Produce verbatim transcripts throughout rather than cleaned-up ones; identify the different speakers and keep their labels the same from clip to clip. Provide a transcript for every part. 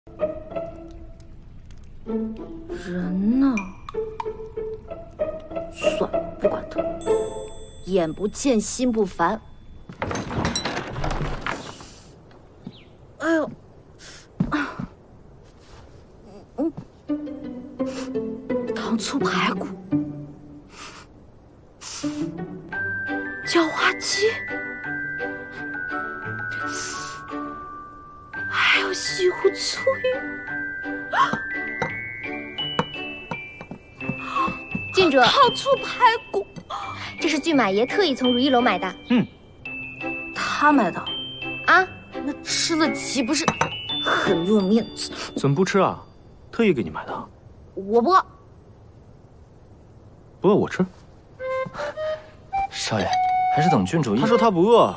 Speaker 1: 人呢？算了，不管他，眼不见心不烦。哎呦，啊，嗯，糖醋排骨，叫花鸡，还有西湖醋鱼。
Speaker 2: 郡主，
Speaker 1: 糖醋排骨，
Speaker 2: 这是骏马爷特意从如意楼买的。
Speaker 3: 嗯，
Speaker 1: 他买的
Speaker 2: 啊？
Speaker 1: 那吃了岂不是很没有面子？
Speaker 3: 怎么不吃啊？特意给你买的。
Speaker 1: 我不饿，
Speaker 3: 不饿我吃。
Speaker 4: 少爷，还是等郡主一。
Speaker 3: 他说他不饿。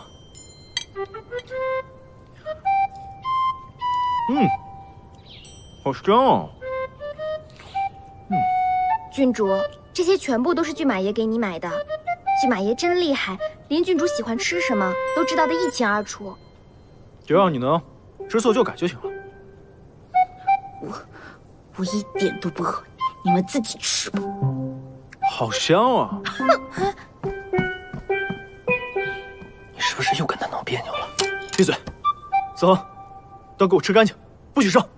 Speaker 3: 嗯，好香哦。嗯，
Speaker 2: 郡主。 这些全部都是骏马爷给你买的，骏马爷真厉害，连郡主喜欢吃什么都知道的一清二楚。
Speaker 3: 只要你能知错就改就行了。
Speaker 1: 我我一点都不饿，你们自己吃吧。
Speaker 3: 好香啊！
Speaker 4: 你是不是又跟他闹别扭了？
Speaker 3: 闭嘴！走，都给我吃干净，不许剩。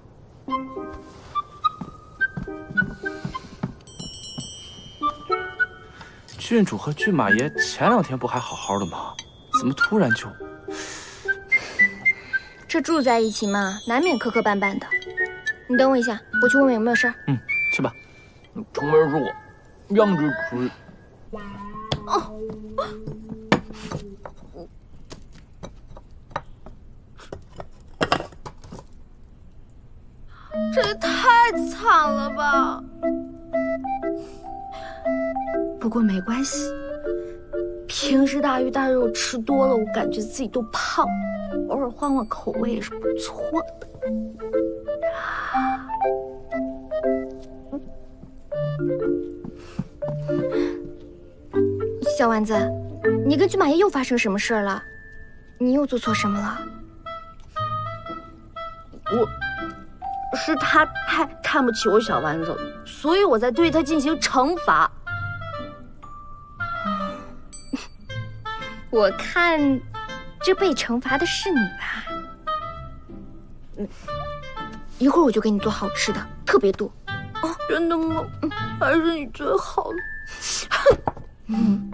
Speaker 4: 郡主和骏马爷前两天不还好好的吗？怎么突然就……
Speaker 2: 这住在一起嘛，难免磕磕绊绊的。你等我一下，我去问问有没有事儿。
Speaker 4: 嗯，去吧。
Speaker 5: 城门是我，让着吃。
Speaker 1: 哦，这也太惨了吧！ 不过没关系，平时大鱼大肉吃多了，我感觉自己都胖，偶尔换换口味也是不错的。
Speaker 2: 小丸子，你跟骏马爷又发生什么事儿了？你又做错什么了？
Speaker 1: 我是他太看不起我小丸子，所以我在对他进行惩罚。
Speaker 2: 我看，这被惩罚的是你吧？嗯，一会儿我就给你做好吃的，特别多。
Speaker 1: 哦，真的吗？嗯，还是你最好了。
Speaker 2: 嗯。